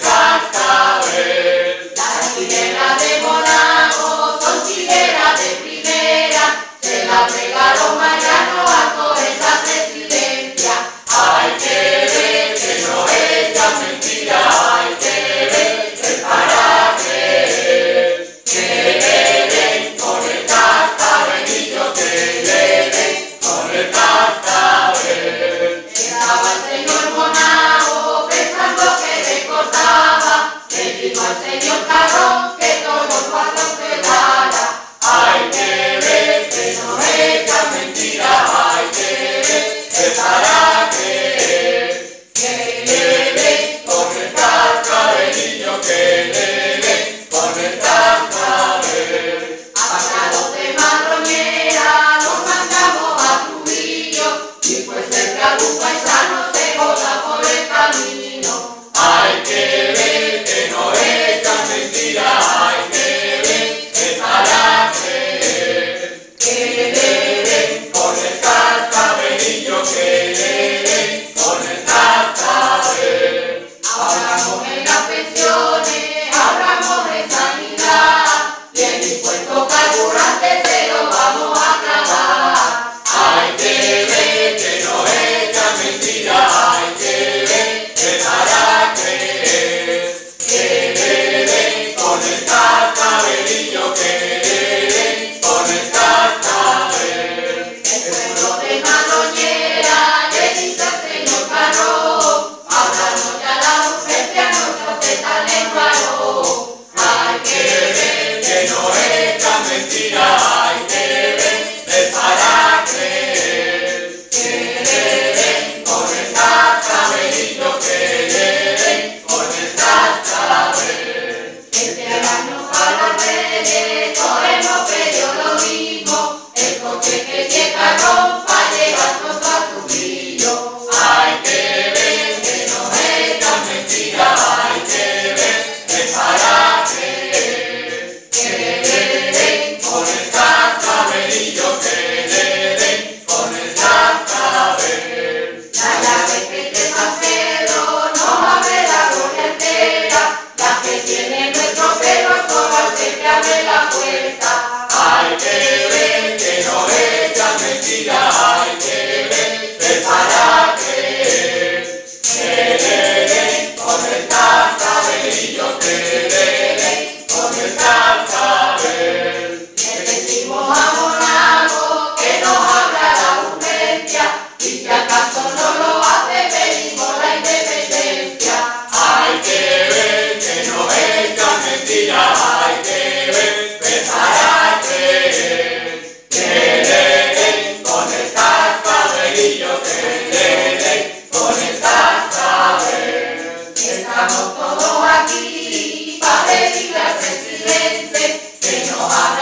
cascabel. Las chilenas de Monago son chilenas de primera, se las regaló Mariano a toda esa presidencia. Hay que ver que no echan mentira, hay que ver que para creer. Que le den con el cascabelillo, que le den con el cascabel. Estaba el señor Monago pensando que recordaba, le dijo al señor Carrón que todos los cuatro quedara. Hay que ver que no echan mentira, hay que ver que para creer. Que le den con el cascabelillo, que le den con el cascabel. Hasta los de Madroñera los mandamos a Trujillo, y pues entre algún paisano se joda por el camino. Hay que ver que no echan mentira, hay que ver que para creer. Que le den con el cascabelillo, que le den con el cascabel. Ahorramos en las pensiones, ahorramos en sanidad, y el impuesto carburante se lo vamos a tragar. Hay que ver que no echan mentira, hay que ver que para creer. Que le den con el cascabelillo, que le den con el cascabel. El pueblo de Madroñera le dice al señor Carrón, háblanos ya la urgencia, nuestro petal en varón. Hay que ver que no echan mentira, hay que ver que para creer. Que le den con el cascabelillo, que le den con el cascabel. Este año para Reyes todos hemos pedido lo mismo, el coche que tiene Carrón para llevarnos a Trujillo. Hay que ver que no echan mentira, hay que ver que para creer. Que le den con el cascabelillo, que le den con el cascabel. La llave que de San Pedro no abre la gloria entera, la que tiene nuestro pelo todo siempre abre la puerta. Hay que ver que no echan mentira, hay que ver que para creer. Que le den con el cascabelillo, que le den con el cascabel. Le decimos a Monago que nos abra la urgencia, y si acaso no lo hace pedimos la independencia. Hay que ver que no echan mentira, hay que ver que para creer. Que le den con el cascabelillo, que le den con el cascabel. Estamos todos aquí para pedirle al presidente que nos abra